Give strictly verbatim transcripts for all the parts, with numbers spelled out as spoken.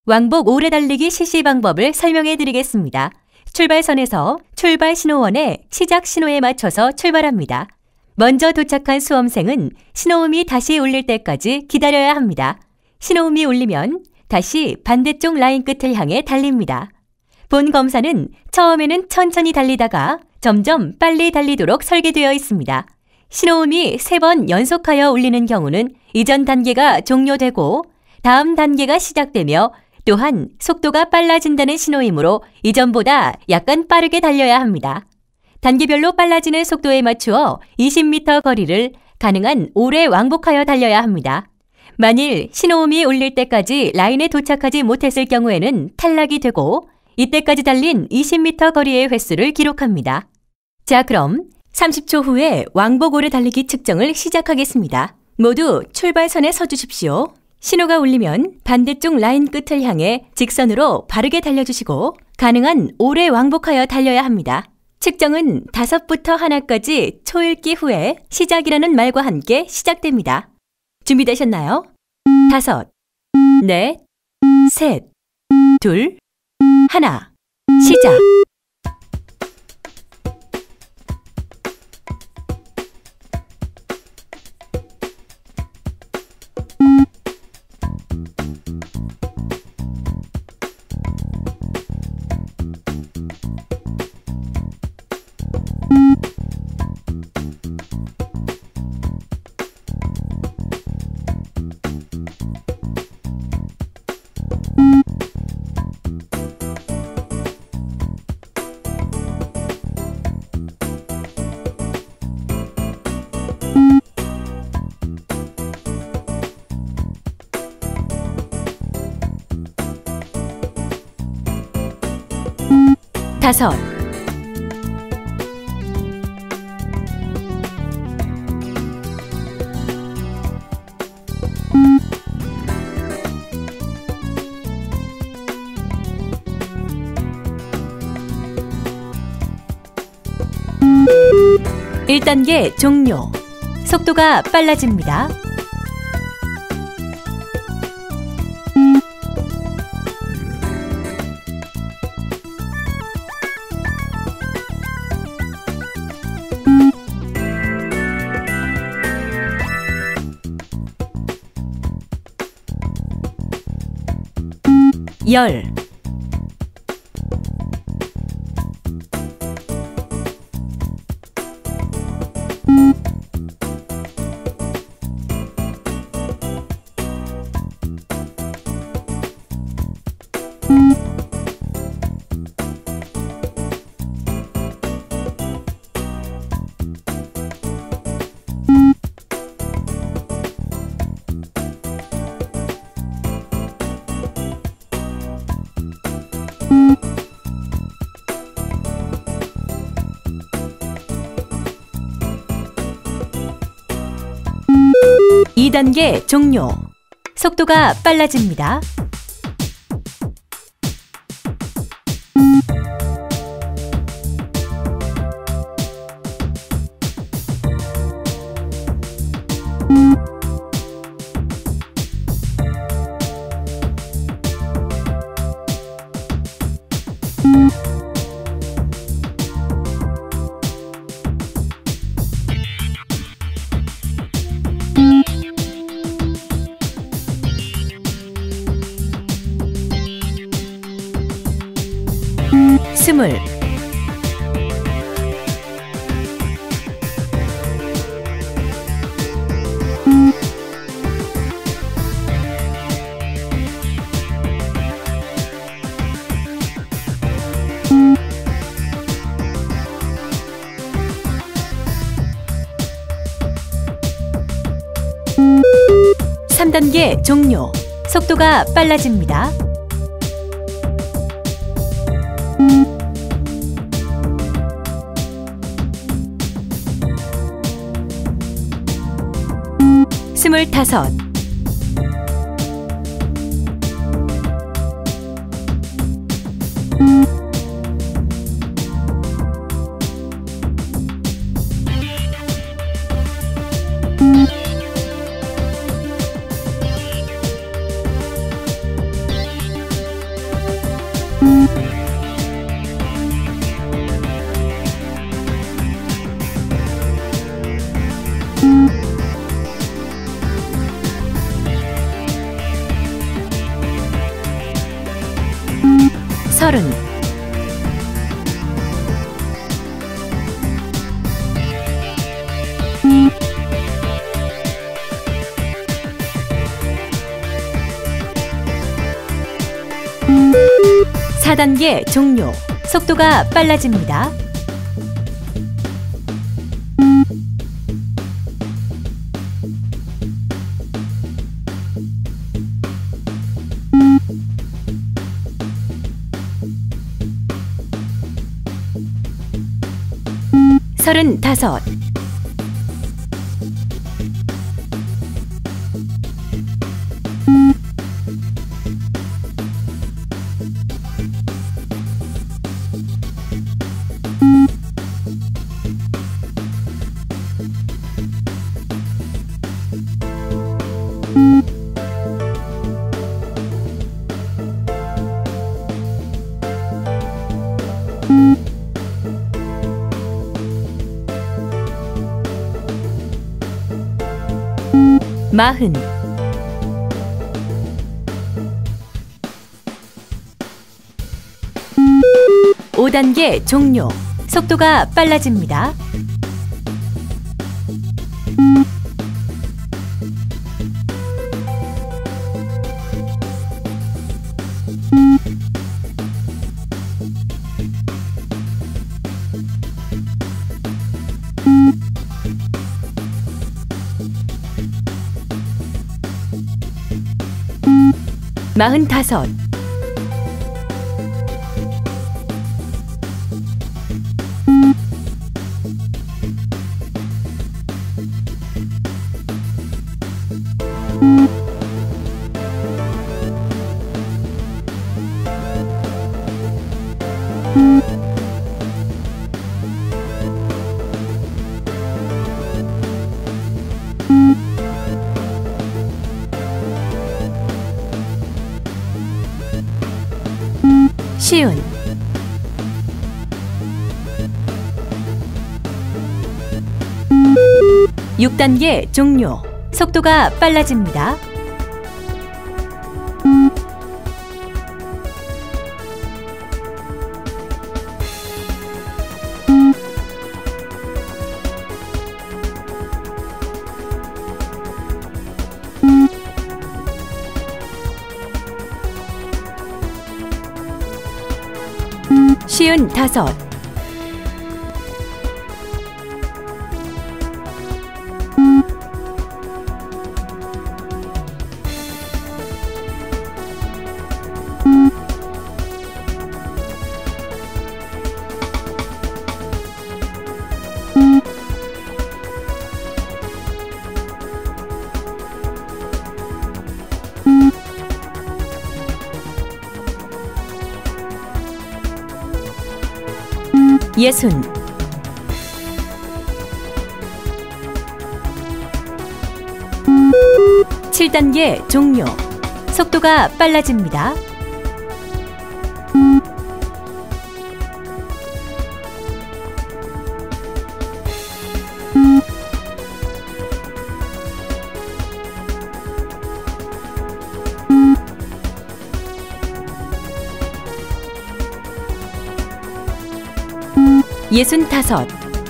왕복 오래 달리기 실시 방법을 설명해 드리겠습니다. 출발선에서 출발 신호원의 시작 신호에 맞춰서 출발합니다. 먼저 도착한 수험생은 신호음이 다시 울릴 때까지 기다려야 합니다. 신호음이 울리면 다시 반대쪽 라인 끝을 향해 달립니다. 본 검사는 처음에는 천천히 달리다가 점점 빨리 달리도록 설계되어 있습니다. 신호음이 세 번 연속하여 울리는 경우는 이전 단계가 종료되고 다음 단계가 시작되며 또한 속도가 빨라진다는 신호이므로 이전보다 약간 빠르게 달려야 합니다. 단계별로 빨라지는 속도에 맞추어 이십 미터 거리를 가능한 오래 왕복하여 달려야 합니다. 만일 신호음이 울릴 때까지 라인에 도착하지 못했을 경우에는 탈락이 되고 이때까지 달린 이십 미터 거리의 횟수를 기록합니다. 자, 그럼 삼십 초 후에 왕복 오래 달리기 측정을 시작하겠습니다. 모두 출발선에 서주십시오. 신호가 울리면 반대쪽 라인 끝을 향해 직선으로 바르게 달려주시고 가능한 오래 왕복하여 달려야 합니다. 측정은 다섯부터 하나까지 초읽기 후에 시작이라는 말과 함께 시작됩니다. 준비되셨나요? 다섯, 넷, 셋, 둘, 하나, 시작! 다섯, 일 단계 종료. 속도가 빨라집니다. 열, 이 단계 종료. 속도가 빨라집니다. 스물, 삼 단계 종료. 속도가 빨라집니다. 스물다섯, 서른, 사 단계 종료. 속도가 빨라집니다. 서른다섯, 마흔, 오 단계 종료. 속도가 빨라집니다. 마흔다섯, 쉬운, 육 단계 종료. 속도가 빨라집니다. 쉬운 다섯, 예순, 칠 단계 종료. 속도가 빨라집니다. 예순다섯,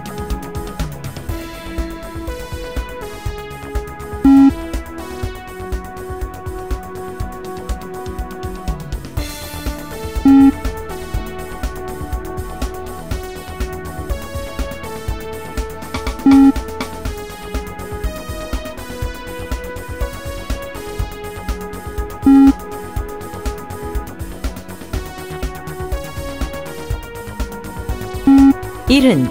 일흔,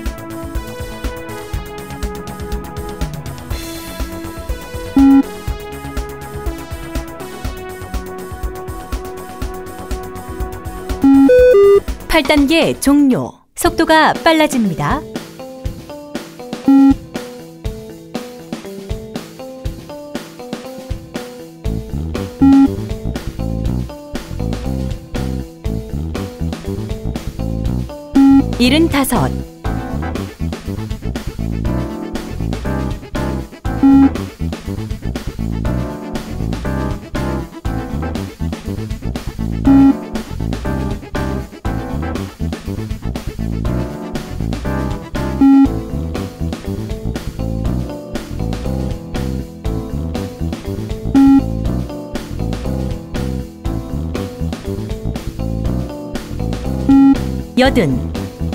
팔 단계 종료. 속도가 빨라집니다. 일흔다섯, 여든,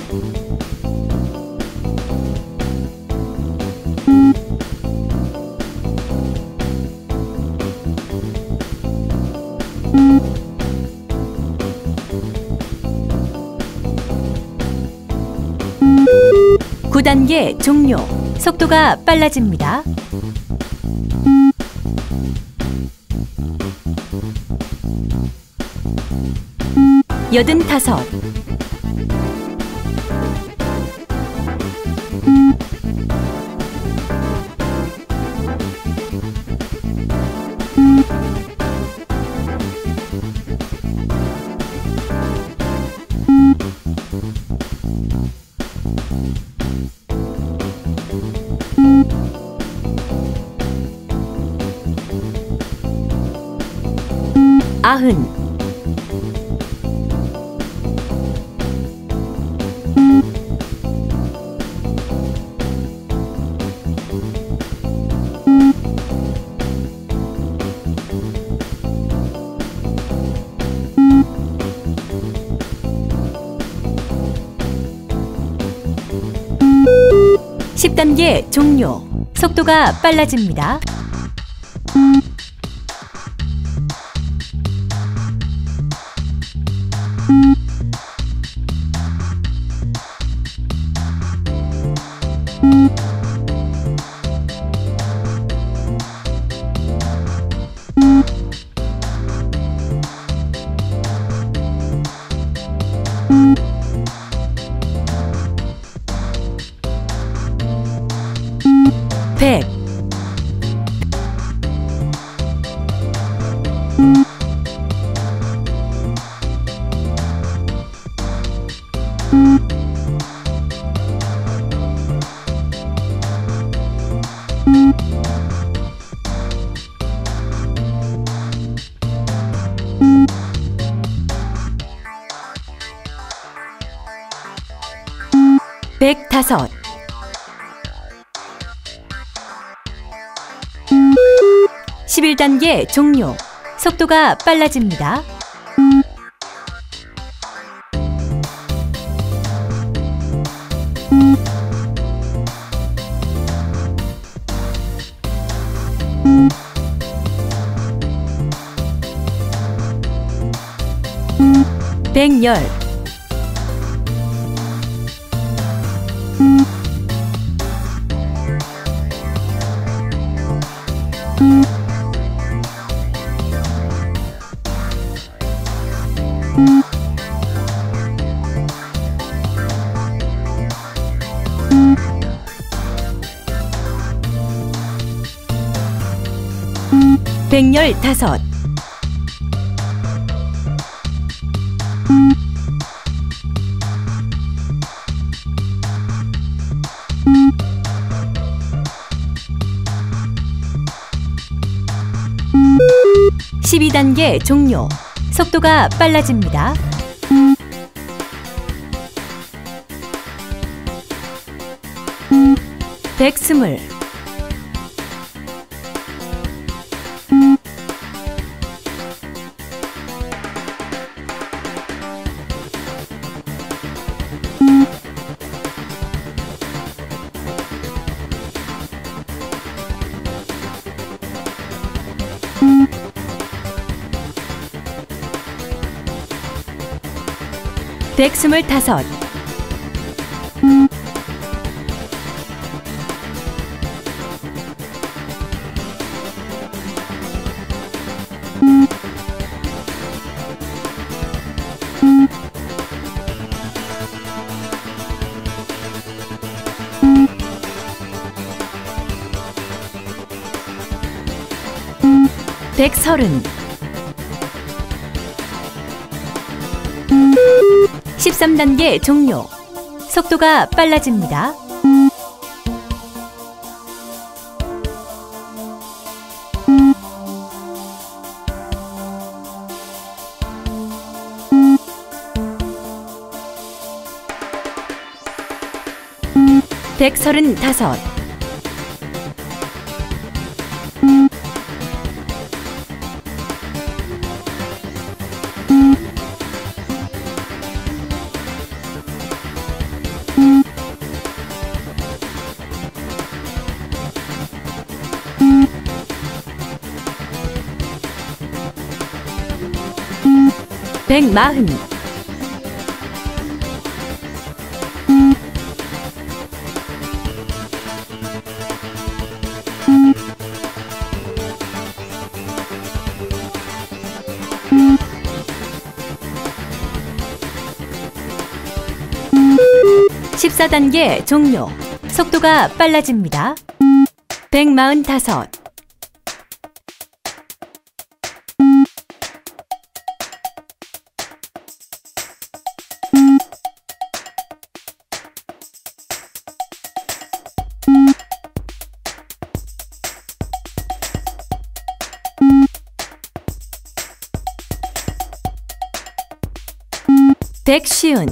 구 단계 종료. 속도가 빨라집니다. 여든다섯, 아흔, 십 단계 종료. 속도가 빨라집니다. 백, 백다섯, 십일 단계 종료. 속도가 빨라집니다. 백열, 백열다섯, 십이 단계 종료. 속도가 빨라집니다. 백스물, 백스물다섯, 백서른, 십삼 단계 종료. 속도가 빨라집니다. 백서른다섯, 백마흔, 십사 단계 종료. 속도가 빨라집니다. 백마흔다섯, 백쉰,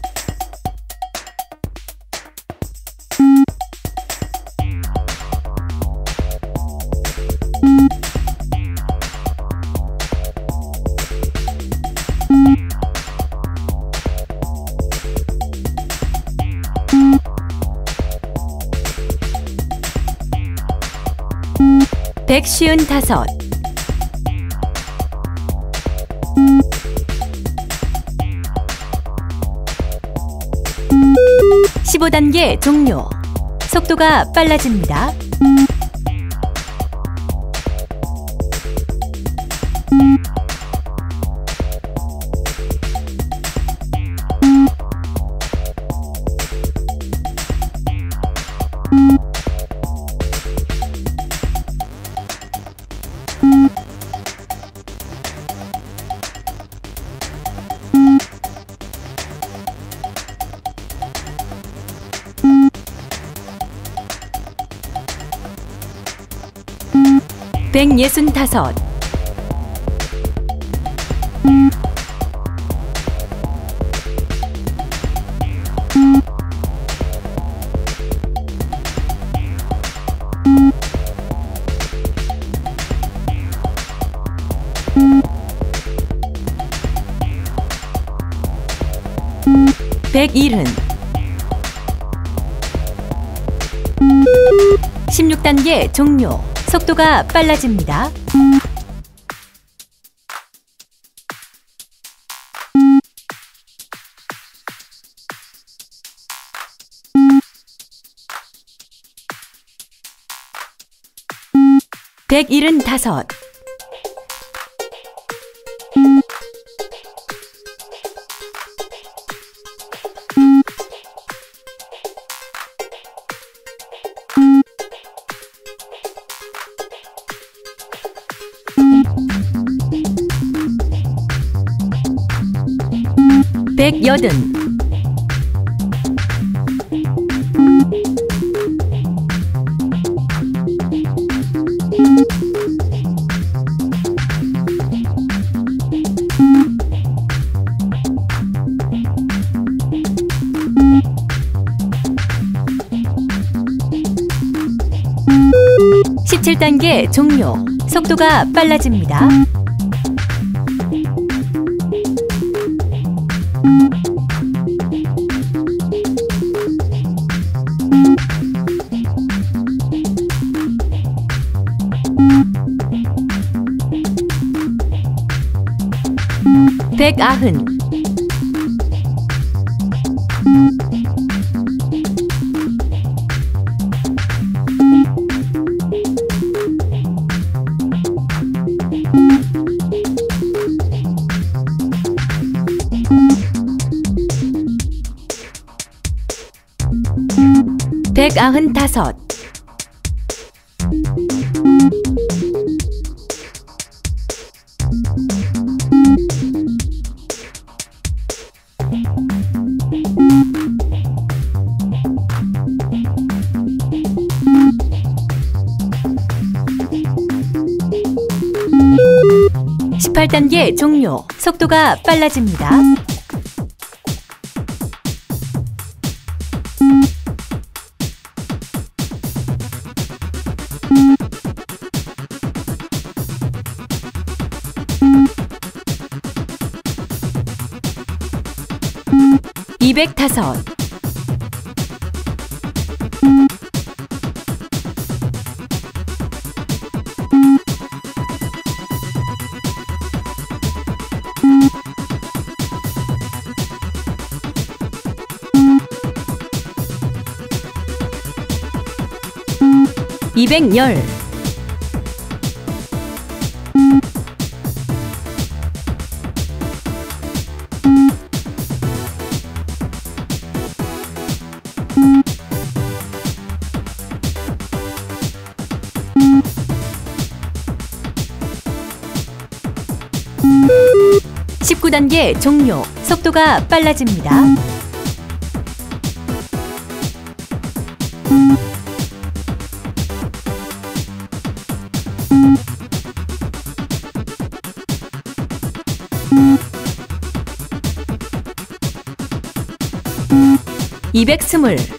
백쉰다섯, 십오 단계 종료. 속도가 빨라집니다. 백예순다섯, 백일흔, 십육 단계 종료. 속도가 빨라집니다. 백일흔다섯, 백여든, 십칠 단계 종료. 속도가 빨라집니다. 백아흔, 백아흔다섯, 이십팔 단계 종료. 속도가 빨라집니다. 이백오. 이백십. 십구 단계 종료. 속도가 빨라집니다. 이백이십.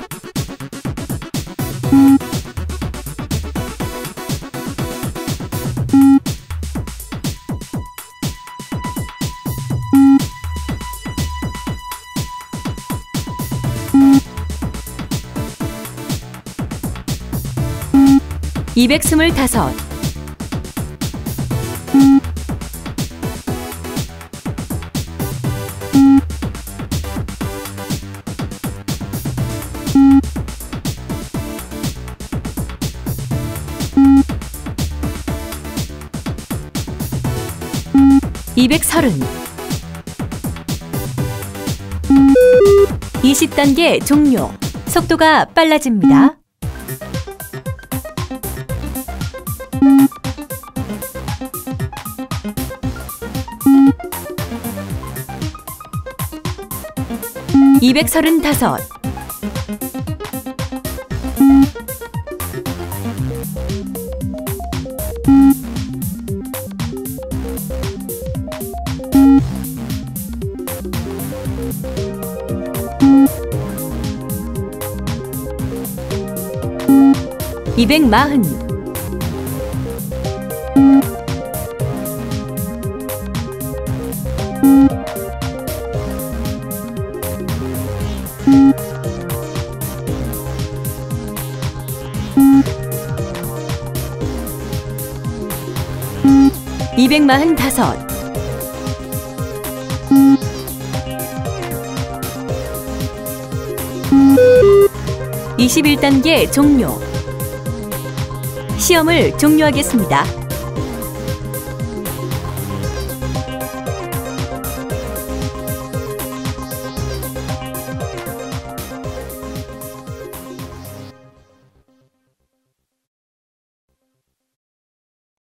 이백이십오. 이백삼십. 이십 단계 종료. 속도가 빨라집니다. 이백삼십오. 이백사십. 이백사십오. 이십일 단계 종료. 시험을 종료하겠습니다.